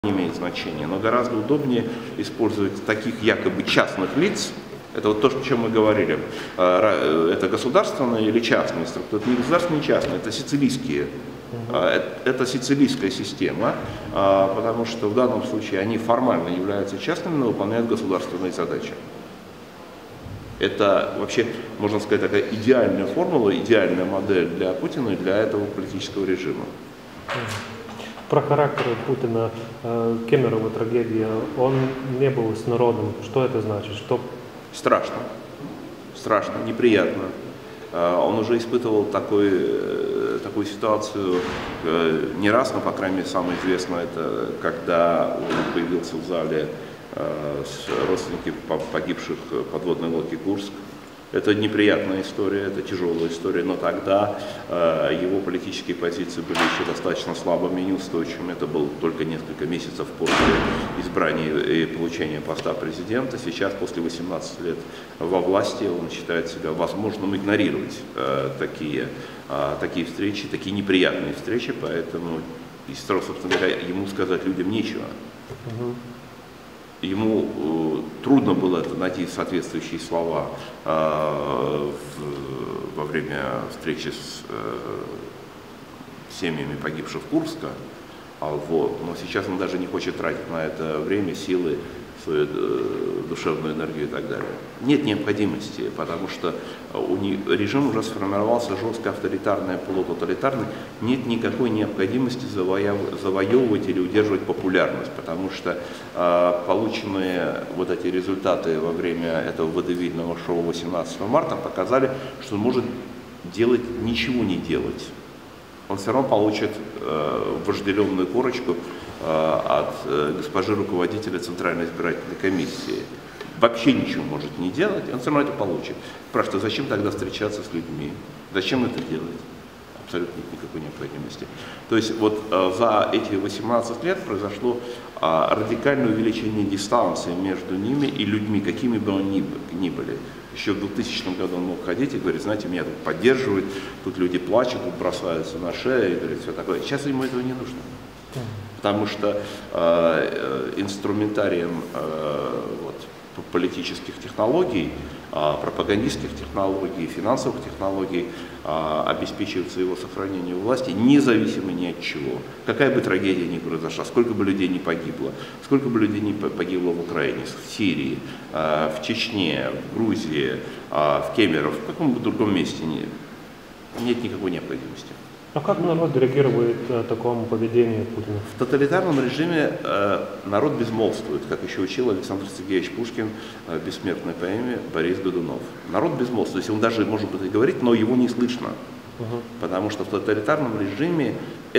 не имеет значения, но гораздо удобнее использовать таких якобы частных лиц. Это вот то, о чем мы говорили. Это государственные или частные структуры? Это не государственные, не частные, это сицилийские. Это сицилийская система, потому что в данном случае они формально являются частными, но выполняют государственные задачи. Это вообще, можно сказать, такая идеальная формула, идеальная модель для Путина и для этого политического режима. Про характер Путина, Кемерово трагедия, он не был с народом. Что это значит? Что... Страшно. Страшно, неприятно. Он уже испытывал такую ситуацию не раз, но, по крайней мере, самое известное, это когда он появился в зале с родственниками погибших подводной лодки «Курск». Это неприятная история, это тяжелая история, но тогда его политические позиции были еще достаточно слабыми и неустойчивыми. Это было только несколько месяцев после избрания и получения поста президента. Сейчас, после 18 лет во власти, он считает себя возможным игнорировать такие встречи, такие неприятные встречи, поэтому, собственно говоря, ему сказать людям нечего. Ему трудно было найти соответствующие слова во время встречи с семьями погибших Курска, но сейчас он даже не хочет тратить на это время, силы, свою душевную энергию и так далее. Нет необходимости, потому что режим уже сформировался жестко авторитарный, полутоталитарный. Нет никакой необходимости завоевывать или удерживать популярность, потому что полученные вот эти результаты во время этого водевильного шоу 18 марта показали, что он может ничего не делать. Он все равно получит вожделенную корочку от госпожи руководителя Центральной избирательной комиссии. Вообще ничего может не делать, он все равно это получит. Спрашивают, зачем тогда встречаться с людьми? Зачем это делать? Абсолютно нет никакой необходимости. То есть вот за эти 18 лет произошло радикальное увеличение дистанции между ними и людьми, какими бы они ни были. Еще в 2000 году он мог ходить и говорить, знаете, меня тут поддерживают, тут люди плачут, тут бросаются на шею и говорят все такое. Сейчас ему этого не нужно. Потому что инструментарием политических технологий, пропагандистских технологий, финансовых технологий обеспечивается его сохранение у власти, независимо ни от чего. Какая бы трагедия ни произошла, сколько бы людей не погибло, сколько бы людей не погибло в Украине, в Сирии, в Чечне, в Грузии, в Кемерово, в каком бы другом месте нет никакой необходимости. А как народ реагирует такому поведению Путина? В тоталитарном режиме народ безмолвствует, как еще учил Александр Сергеевич Пушкин в бессмертной поэме «Борис Годунов». Народ безмолвствует, то есть он даже может быть и говорит, но его не слышно. Потому что в тоталитарном режиме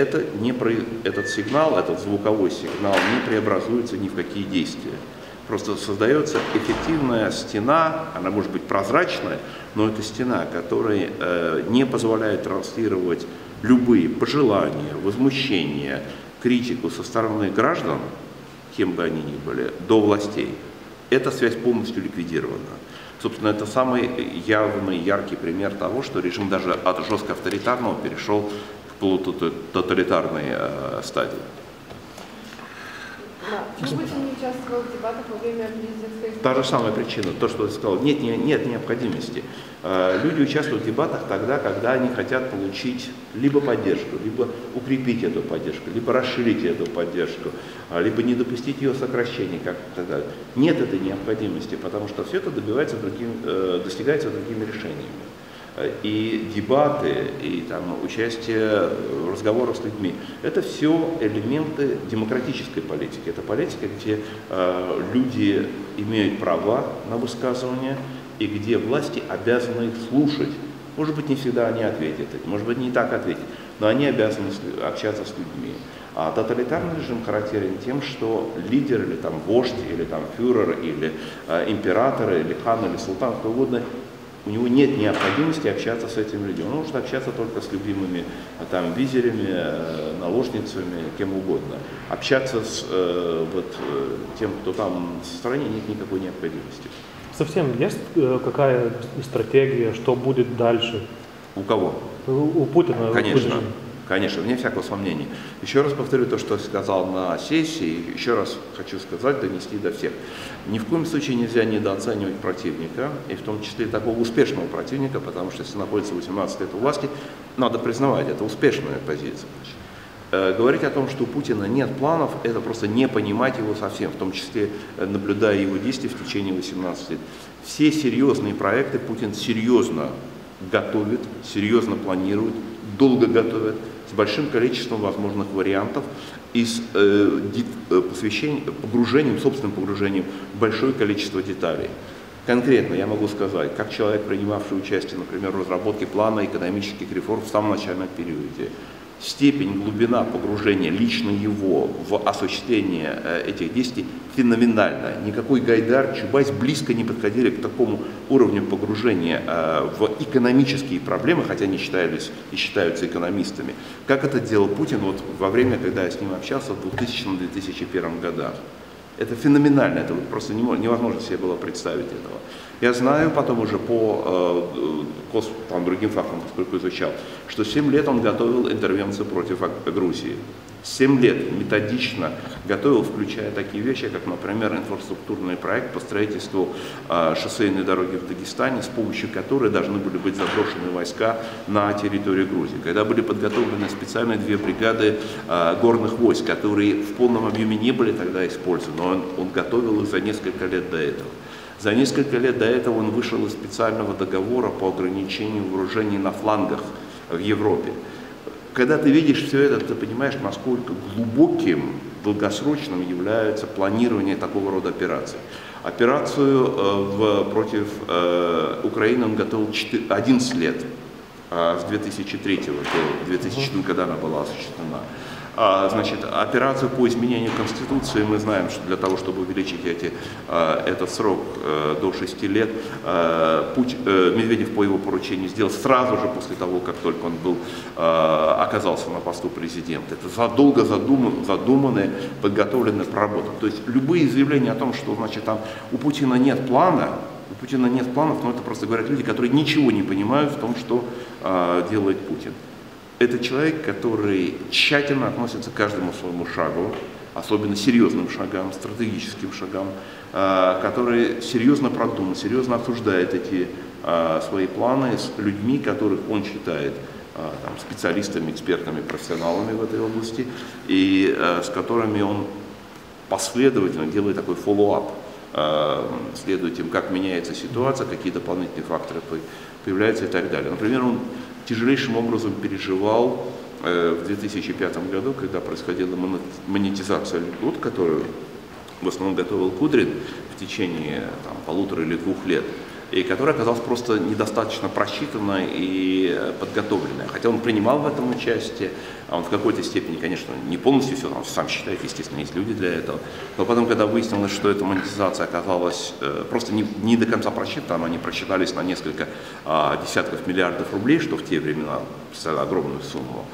этот сигнал, этот звуковой сигнал не преобразуется ни в какие действия. Просто создается эффективная стена, она может быть прозрачная, но это стена, которая не позволяет транслировать любые пожелания, возмущения, критику со стороны граждан, кем бы они ни были, до властей. Эта связь полностью ликвидирована. Собственно, это самый явный, яркий пример того, что режим даже от жестко авторитарного перешел к полутоталитарной стадии. Почему Путин не участвовал в дебатах во время президентской... Та же самая причина, то, что ты сказал, нет необходимости. Люди участвуют в дебатах тогда, когда они хотят получить либо поддержку, либо укрепить эту поддержку, либо расширить эту поддержку, либо не допустить ее сокращения. Нет этой необходимости, потому что все это достигается другими решениями. И дебаты, и участие в разговорах с людьми – это все элементы демократической политики. Это политика, где люди имеют права на высказывание, и где власти обязаны их слушать. Может быть, не всегда они ответят, может быть, не так ответят, но они обязаны общаться с людьми. А тоталитарный режим характерен тем, что лидер, или вождь, или фюрер, или император, или хан, или султан, кто угодно, у него нет необходимости общаться с этими людьми. Он может общаться только с любимыми визирями, наложницами, кем угодно. Общаться с тем, кто там в стране, нет никакой необходимости. Совсем есть какая стратегия, что будет дальше? У кого? У Путина. Конечно. Конечно, вне всякого сомнения. Еще раз повторю то, что я сказал на сессии, еще раз хочу сказать, донести до всех. Ни в коем случае нельзя недооценивать противника, и в том числе такого успешного противника, потому что если находится 18 лет у власти, надо признавать, это успешная позиция. Говорить о том, что у Путина нет планов, это просто не понимать его совсем, в том числе наблюдая его действия в течение 18 лет. Все серьезные проекты Путин серьезно готовит, серьезно планирует, долго готовит, с большим количеством возможных вариантов и с погружением, собственным погружением в большое количество деталей. Конкретно я могу сказать, как человек, принимавший участие, например, в разработке плана экономических реформ в самом начальном периоде, степень, глубина погружения лично его в осуществление этих действий феноменальна. Никакой Гайдар, Чубайс близко не подходили к такому уровню погружения в экономические проблемы, хотя они считались и считаются экономистами, как это делал Путин вот во время, когда я с ним общался в 2000-2001 годах. Это феноменально, это просто невозможно себе было представить этого. Я знаю потом уже по другим фактам, поскольку изучал, что 7 лет он готовил интервенцию против Грузии. 7 лет методично готовил, включая такие вещи, как, например, инфраструктурный проект по строительству шоссейной дороги в Дагестане, с помощью которой должны были быть заброшены войска на территорию Грузии. Когда были подготовлены специальные 2 бригады горных войск, которые в полном объеме не были тогда использованы, но он готовил их за несколько лет до этого. За несколько лет до этого он вышел из специального договора по ограничению вооружений на флангах в Европе. Когда ты видишь все это, ты понимаешь, насколько глубоким, долгосрочным является планирование такого рода операций. Операцию против Украины он готовил 11 лет, с 2003 до 2000, когда она была осуществлена. Значит, операцию по изменению Конституции мы знаем, что для того, чтобы увеличить этот срок до 6 лет, Медведев по его поручению сделал сразу же после того, как только он оказался на посту президента. Это задолго задуманная, подготовленная проработка. То есть любые заявления о том, что значит, там, у Путина нет плана, но это просто говорят люди, которые ничего не понимают в том, что делает Путин. Это человек, который тщательно относится к каждому своему шагу, особенно серьезным шагам, стратегическим шагам, который серьезно продумывает, серьезно обсуждает эти свои планы с людьми, которых он считает специалистами, экспертами, профессионалами в этой области, и с которыми он последовательно делает такой follow-up, следует тем, как меняется ситуация, какие дополнительные факторы появляются и так далее. Например, он тяжелейшим образом переживал в 2005 году, когда происходила монетизация льгот, которую в основном готовил Кудрин в течение 1,5 или 2 лет, и которая оказалась просто недостаточно просчитанной и подготовленной. Хотя он принимал в этом участие, а он в какой-то степени, конечно, не полностью все, он сам считает, естественно, есть люди для этого. Но потом, когда выяснилось, что эта монетизация оказалась просто не до конца просчитана, они просчитались на несколько десятков миллиардов рублей, что в те времена представляло огромную сумму,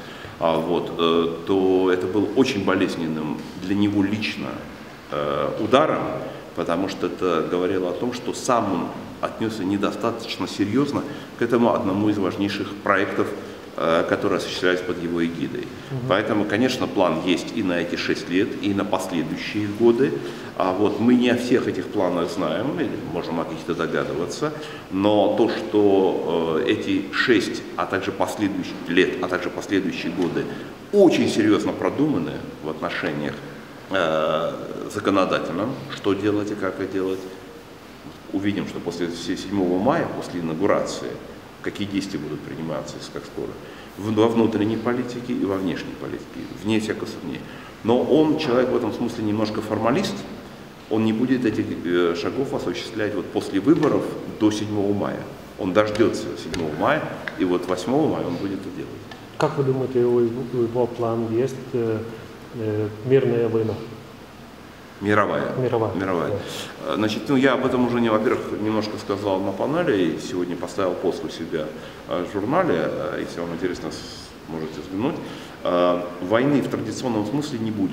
то это был очень болезненным для него лично ударом, потому что это говорило о том, что сам он отнесся недостаточно серьезно к этому одному из важнейших проектов, которые осуществлялись под его эгидой. Поэтому, конечно, план есть и на эти 6 лет, и на последующие годы. Мы не о всех этих планах знаем, или можем о каких-то догадываться, но то, что эти 6, а также последующие лет, а также последующие годы очень серьезно продуманы в отношениях законодательном, что делать и как это делать. Увидим, что после 7 мая, после инаугурации, какие действия будут приниматься, как скоро, во внутренней политике и во внешней политике, вне всякого сомнения. Но он, человек в этом смысле немножко формалист, он не будет этих шагов осуществлять после выборов до 7 мая. Он дождется 7 мая, и 8 мая он будет это делать. Как вы думаете, у его план есть мирная война? Мировая. Да. Значит, я об этом уже, во-первых, немножко сказал на панели, и сегодня поставил пост у себя в журнале, если вам интересно, можете взглянуть. Войны в традиционном смысле не будет.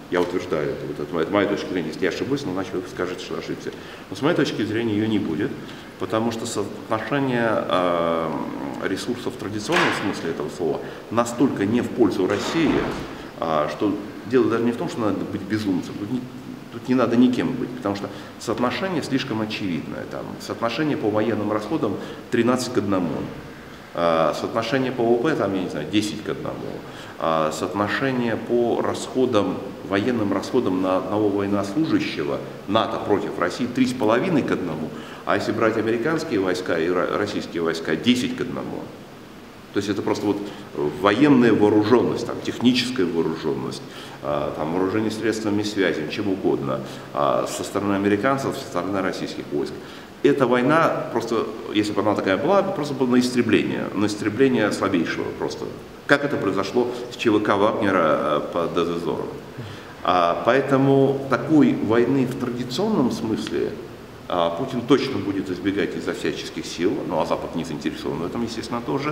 Я утверждаю это. Вот это моя точка зрения. Если я ошибусь, но иначе вы скажете, что ошибся. Но с моей точки зрения ее не будет, потому что соотношение ресурсов в традиционном смысле этого слова настолько не в пользу России, что дело даже не в том, что надо быть безумцем. Тут не надо никем быть, потому что соотношение слишком очевидное. Там, соотношение по военным расходам 13 к 1. Соотношение по ВВП, там, я не знаю, 10 к 1. Соотношение по расходам, военным расходам на одного военнослужащего НАТО против России 3,5 к 1, а если брать американские войска и российские войска 10 к 1. То есть это просто вот военная вооруженность, там, техническая вооруженность, там, вооружение средствами связи, чем угодно, со стороны американцев, со стороны российских войск. Эта война, просто, если бы она такая была, просто была на истребление слабейшего просто. Как это произошло с ЧВК Вагнера под Азовом. Поэтому такой войны в традиционном смысле Путин точно будет избегать изо всяческих сил, ну а Запад не заинтересован в этом, естественно, тоже.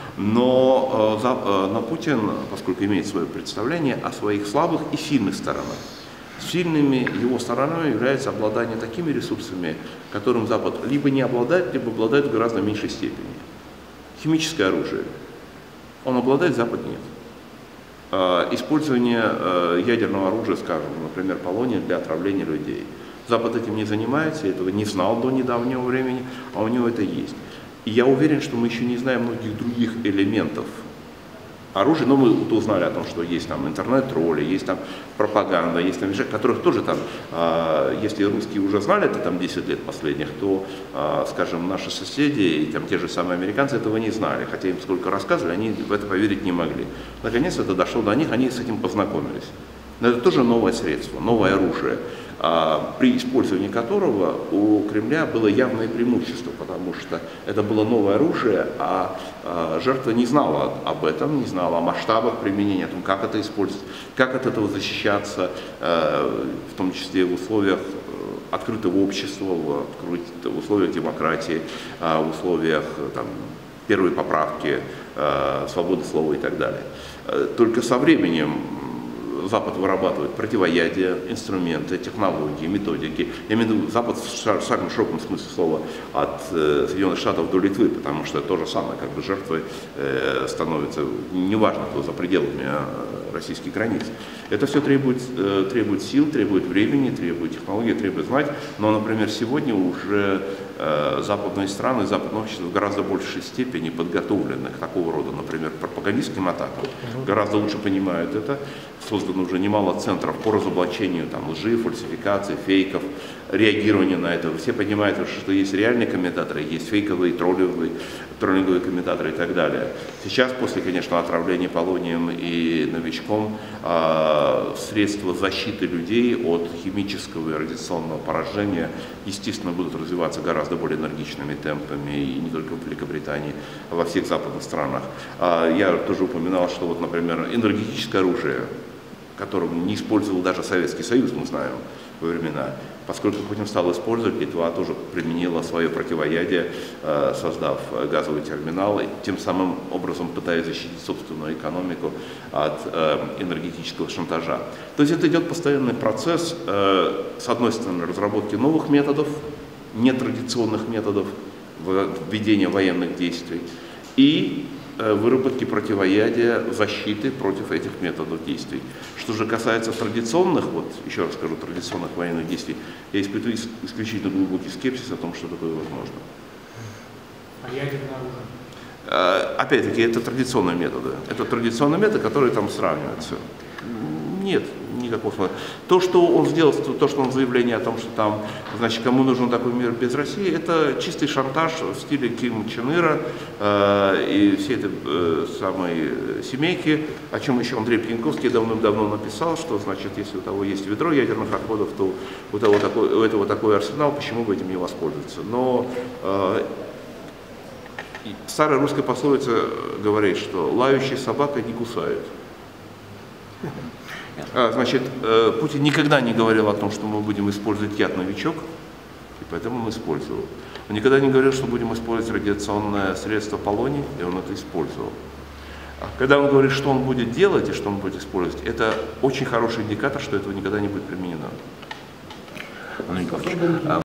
Но Путин, поскольку имеет свое представление о своих слабых и сильных сторонах, сильными его сторонами является обладание такими ресурсами, которым Запад либо не обладает, либо обладает в гораздо меньшей степени. Химическое оружие. Он обладает, Запад нет. Использование ядерного оружия, скажем, например, полония для отравления людей. Запад этим не занимается, этого не знал до недавнего времени, а у него это есть. И я уверен, что мы еще не знаем многих других элементов оружия, но мы узнали о том, что есть там интернет-тролли, есть там пропаганда, есть там вещи, которых тоже там, если русские уже знали это там 10 лет последних, то, скажем, наши соседи и там те же самые американцы этого не знали, хотя им сколько рассказывали, они в это поверить не могли. Наконец это дошло до них, они с этим познакомились. Но это тоже новое средство, новое оружие, при использовании которого у Кремля было явное преимущество, потому что это было новое оружие, а жертва не знала об этом, не знала о масштабах применения, о том, как это использовать, как от этого защищаться, в том числе в условиях открытого общества, в условиях демократии, в условиях там, первой поправки, свободы слова и так далее. Только со временем Запад вырабатывает противоядия, инструменты, технологии, методики. Я имею в виду Запад в самом широком смысле слова от Соединенных Штатов до Литвы, потому что то же самое, как бы жертвой становится, неважно, кто за пределами российских границ. Это все требует сил, требует времени, требует технологий, требует знать. Но, например, сегодня уже западные страны, западное общество в гораздо большей степени подготовлены к такого рода, например, пропагандистским атакам. Гораздо лучше понимают это. Создано уже немало центров по разоблачению там, лжи, фальсификаций, фейков, реагирования на это. Все понимают, что есть реальные комментаторы, есть фейковые, троллинговые комментаторы и так далее. Сейчас, после, конечно, отравления полонием и новичком, средства защиты людей от химического и радиационного поражения, естественно, будут развиваться гораздо более энергичными темпами, и не только в Великобритании, а во всех западных странах. Я тоже упоминал, что, вот, например, энергетическое оружие, которым не использовал даже Советский Союз, мы знаем, во времена. Поскольку Путин стал использовать, Литва тоже применила свое противоядие, создав газовый терминал, и тем самым образом пытаясь защитить собственную экономику от энергетического шантажа. То есть это идет постоянный процесс, с одной стороны, разработки новых методов, нетрадиционных методов введения военных действий, и выработки противоядия, защиты против этих методов действий. Что же касается традиционных, вот еще раз скажу, традиционных военных действий, я испытываю исключительно глубокий скепсис о том, что такое возможно. А ядерное оружие? Опять-таки, это традиционные методы. Это традиционные методы, которые там сравниваются. Нет никакого смысла. То, что он сделал, то, что он заявление о том, что там, значит, кому нужен такой мир без России, это чистый шантаж в стиле Ким Чен Ира и всей этой самой семейки, о чем еще Андрей Пьянковский давным-давно написал, что, значит, если у того есть ведро ядерных отходов, то у этого такой арсенал, почему бы этим не воспользоваться. Но старая русская пословица говорит, что лающая собака не кусает. Значит, Путин никогда не говорил о том, что мы будем использовать яд-новичок, и поэтому он использовал. Он никогда не говорил, что будем использовать радиационное средство полоний, и он это использовал. Когда он говорит, что он будет делать и что он будет использовать, это очень хороший индикатор, что этого никогда не будет применено.